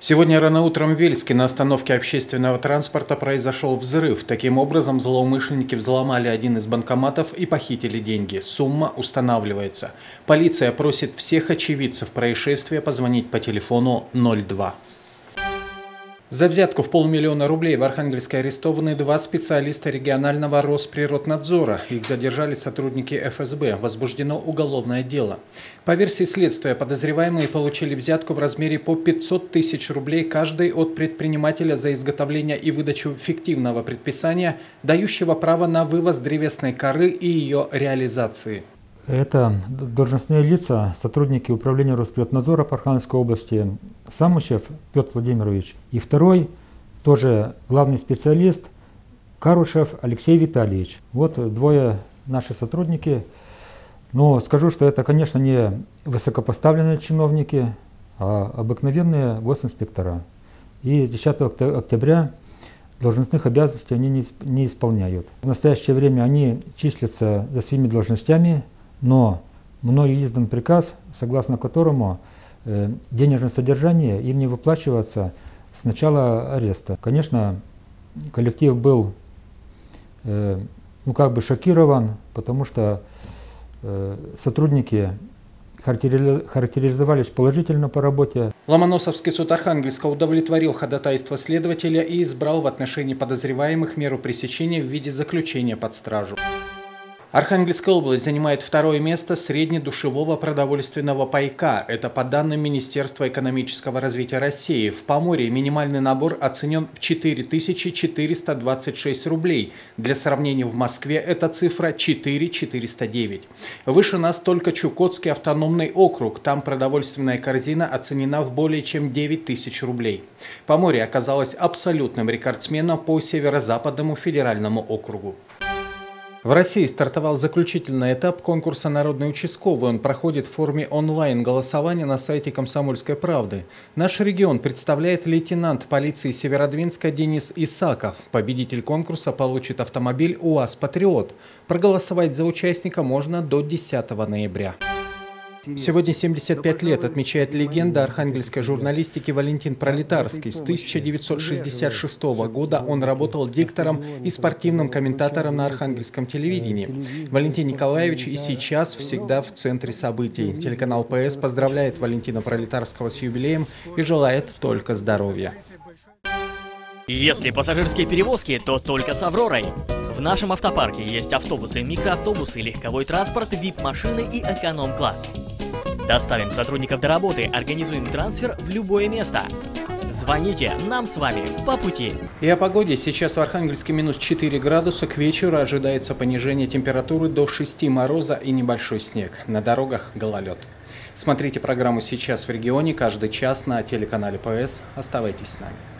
Сегодня рано утром в Вельске на остановке общественного транспорта произошел взрыв. Таким образом, злоумышленники взломали один из банкоматов и похитили деньги. Сумма устанавливается. Полиция просит всех очевидцев происшествия позвонить по телефону 02. За взятку в 500 000 рублей в Архангельске арестованы 2 специалиста регионального Росприроднадзора. Их задержали сотрудники ФСБ. Возбуждено уголовное дело. По версии следствия, подозреваемые получили взятку в размере по 500 000 рублей каждый от предпринимателя за изготовление и выдачу фиктивного предписания, дающего право на вывоз древесной коры и ее реализации. Это должностные лица, сотрудники управления Росприроднадзора по Архангельской области, Самучев Петр Владимирович и второй, тоже главный специалист, Карушев Алексей Витальевич. Вот двое наши сотрудники. Но скажу, что это, конечно, не высокопоставленные чиновники, а обыкновенные госинспектора. И с 10 октября должностных обязанностей они не исполняют. В настоящее время они числятся за своими должностями, но мною издан приказ, согласно которому денежное содержание им не выплачивается с начала ареста. Конечно, коллектив был шокирован, потому что сотрудники характеризовались положительно по работе. Ломоносовский суд Архангельска удовлетворил ходатайство следователя и избрал в отношении подозреваемых меру пресечения в виде заключения под стражу. Архангельская область занимает второе место среднедушевого продовольственного пайка. Это по данным Министерства экономического развития России. В Поморье минимальный набор оценен в 4426 рублей. Для сравнения, в Москве эта цифра 4409. Выше нас только Чукотский автономный округ. Там продовольственная корзина оценена в более чем 9000 рублей. Поморье оказалось абсолютным рекордсменом по Северо-Западному федеральному округу. В России стартовал заключительный этап конкурса «Народный участковый». Он проходит в форме онлайн-голосования на сайте «Комсомольской правды». Наш регион представляет лейтенант полиции Северодвинска Денис Исаков. Победитель конкурса получит автомобиль УАЗ «Патриот». Проголосовать за участника можно до 10 ноября. Сегодня 75 лет отмечает легенда архангельской журналистики Валентин Пролетарский. С 1966 года он работал диктором и спортивным комментатором на архангельском телевидении. Валентин Николаевич и сейчас всегда в центре событий. Телеканал ПС поздравляет Валентина Пролетарского с юбилеем и желает только здоровья. Если пассажирские перевозки, то только с «Авророй». В нашем автопарке есть автобусы, микроавтобусы, легковой транспорт, VIP-машины и эконом-класс. Доставим сотрудников до работы, организуем трансфер в любое место. Звоните, нам с вами по пути. И о погоде. Сейчас в Архангельске минус 4 градуса. К вечеру ожидается понижение температуры до 6 мороза и небольшой снег. На дорогах гололед. Смотрите программу «Сейчас в регионе» каждый час на телеканале ПС. Оставайтесь с нами.